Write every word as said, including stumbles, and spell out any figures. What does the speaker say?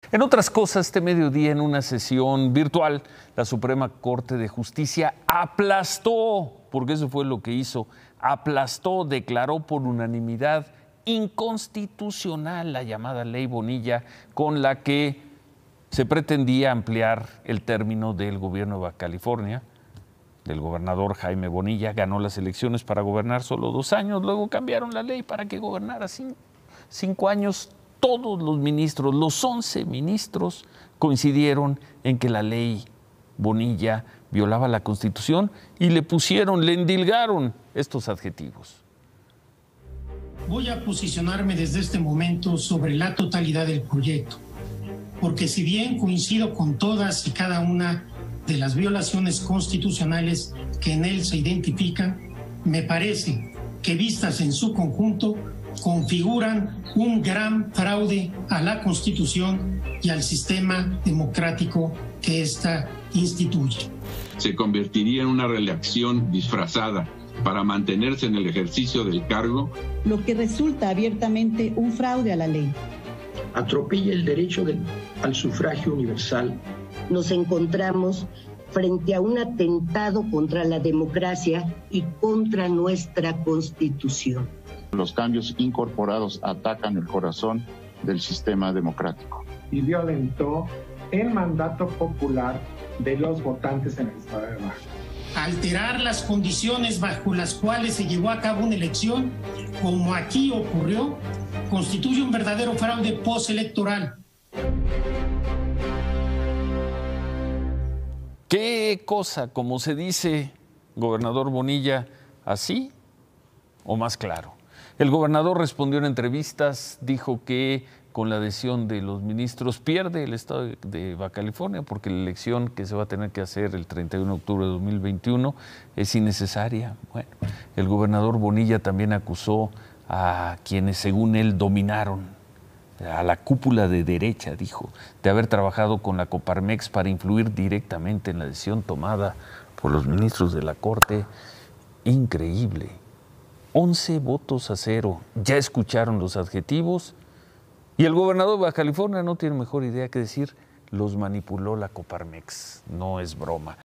En otras cosas, este mediodía en una sesión virtual, la Suprema Corte de Justicia aplastó, porque eso fue lo que hizo, aplastó, declaró por unanimidad inconstitucional la llamada Ley Bonilla, con la que se pretendía ampliar el término del gobierno de Baja California. El gobernador Jaime Bonilla ganó las elecciones para gobernar solo dos años, luego cambiaron la ley para que gobernara cinco, cinco años. Todos los ministros, los once ministros, coincidieron en que la ley Bonilla violaba la Constitución y le pusieron, le endilgaron estos adjetivos. Voy a posicionarme desde este momento sobre la totalidad del proyecto, porque si bien coincido con todas y cada una de las violaciones constitucionales que en él se identifican, me parece que vistas en su conjunto configuran un gran fraude a la Constitución y al sistema democrático que ésta instituye. Se convertiría en una reelección disfrazada para mantenerse en el ejercicio del cargo, lo que resulta abiertamente un fraude a la ley. Atropella el derecho del, al sufragio universal. Nos encontramos frente a un atentado contra la democracia y contra nuestra Constitución. Los cambios incorporados atacan el corazón del sistema democrático. Y violentó el mandato popular de los votantes en el estado de Baja. Alterar las condiciones bajo las cuales se llevó a cabo una elección, como aquí ocurrió, constituye un verdadero fraude postelectoral. ¿Qué cosa, como se dice, gobernador Bonilla, así o más claro? El gobernador respondió en entrevistas, dijo que con la adhesión de los ministros pierde el estado de Baja California porque la elección que se va a tener que hacer el treinta y uno de octubre de dos mil veintiuno es innecesaria. Bueno, el gobernador Bonilla también acusó a quienes, según él, dominaron, a la cúpula de derecha, dijo, de haber trabajado con la Coparmex para influir directamente en la decisión tomada por los ministros de la Corte. Increíble. once votos a cero. Ya escucharon los adjetivos. Y el gobernador de Baja California no tiene mejor idea que decir, los manipuló la Coparmex. No es broma.